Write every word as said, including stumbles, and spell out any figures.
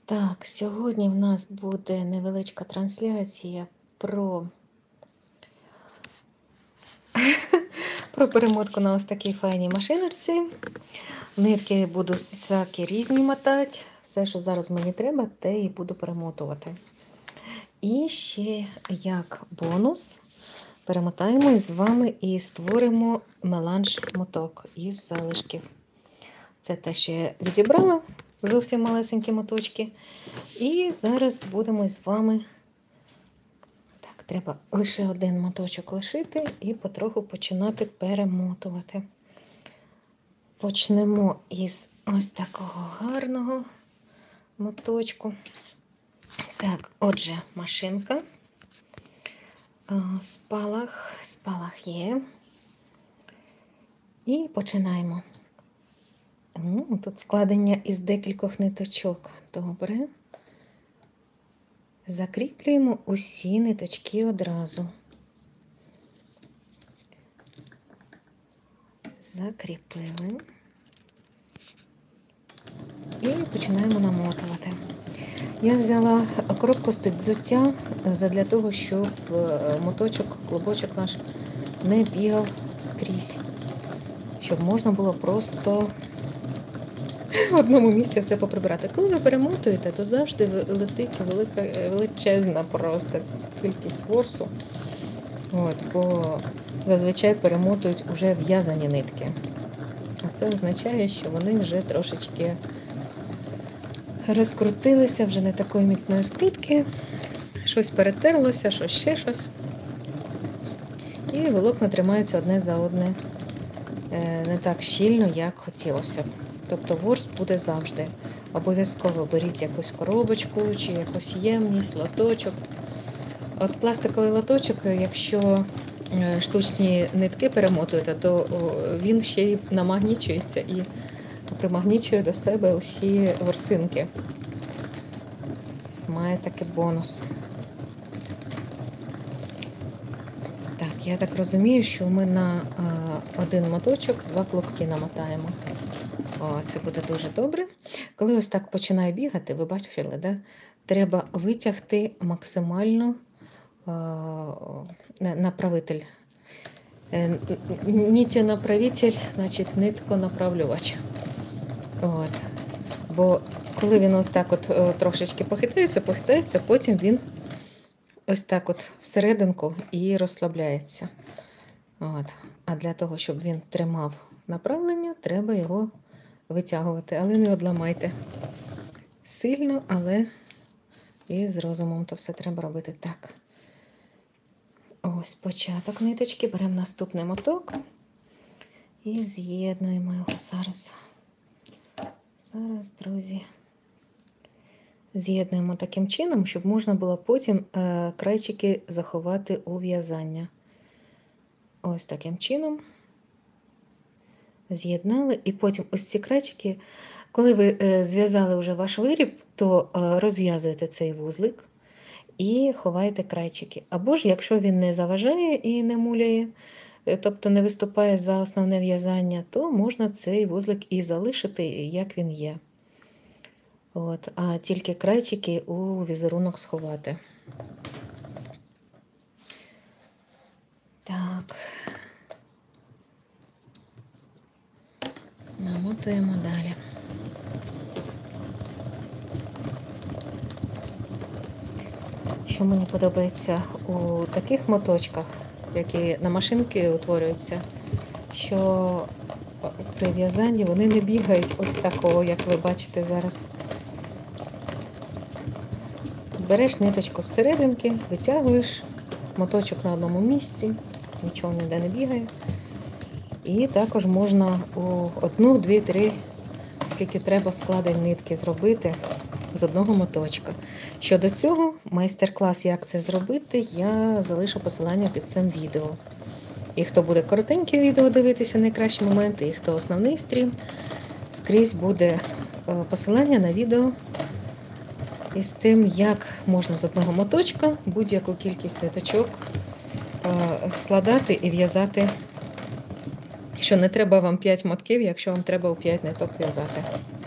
Так, сьогодні в нас буде невеличка трансляція про про перемотку на ось такій файній машиночці. Нитки буду всякі різні мотати. Все, що зараз мені треба, те і буду перемотувати. І ще як бонус перемотаємо з вами і створимо меланж-моток із залишків. Це те, що я відібрала, зовсім малесенькі моточки. І зараз будемо з вами, так, треба лише один моточок лишити і потроху починати перемотувати. Почнемо із ось такого гарного моточку. Так, отже, машинка. Спалах, спалах є. І починаємо. Тут складення із декількох ниточок. Добре. Закріплюємо усі ниточки одразу. Закріпили. І починаємо намотувати. Я взяла коробку з-під взуття для того, щоб моточок, клубочок наш не бігав скрізь. Щоб можна було просто в одному місці все поприбирати. Коли ви перемотуєте, то завжди летить велика, величезна просто кількість ворсу. От, бо зазвичай перемотують вже в'язані нитки. А це означає, що вони вже трошечки розкрутилися, вже не такої міцної скрутки. Щось перетерлося, щось ще щось. І волокна тримаються одне за одне не так щільно, як хотілося б. Тобто ворс буде завжди. Обов'язково беріть якусь коробочку чи якусь ємність, лоточок. От пластиковий лоточок, якщо штучні нитки перемотуєте, то він ще й намагнічується і примагнічує до себе усі ворсинки. Має такий бонус. Так, я так розумію, що ми на один моточок два клубки намотаємо. О, це буде дуже добре. Коли ось так починає бігати, ви бачили, да? Треба витягти максимально о, направитель. Нітянаправитель, значить нитконаправлювач. От. Бо коли він ось так от трошечки похитається, похитається, потім він ось так от всерединку і розслабляється. От. А для того, щоб він тримав направлення, треба його витягувати, але не одламайте. Сильно, але і з розумом то все треба робити так. Ось початок ниточки, беремо наступний моток і з'єднуємо його зараз. Зараз, друзі, з'єднуємо таким чином, щоб можна було потім е, крайчики заховати у в'язання. Ось таким чином. З'єднали, і потім ось ці крайчики, коли ви е, зв'язали вже ваш виріб, то е, розв'язуєте цей вузлик і ховаєте крайчики. Або ж, якщо він не заважає і не муляє, е, тобто не виступає за основне в'язання, то можна цей вузлик і залишити, як він є. От, а тільки крайчики у візерунок сховати. Так. Намотуємо далі. Що мені подобається у таких моточках, які на машинки утворюються, що при в'язанні вони не бігають ось такого, як ви бачите зараз. Береш ниточку з серединки, витягуєш, моточок на одному місці, нічого ніде не бігає. І також можна у одну, дві, три, скільки треба складень нитки зробити з одного моточка. Щодо цього, майстер-клас, як це зробити, я залишу посилання під цим відео. І хто буде коротеньке відео дивитися, найкращі моменти, і хто основний стрім, скрізь буде посилання на відео із тим, як можна з одного моточка будь-яку кількість ниточок складати і в'язати. Що не треба вам п'ять мотків, якщо вам треба у п'ять ниток в'язати.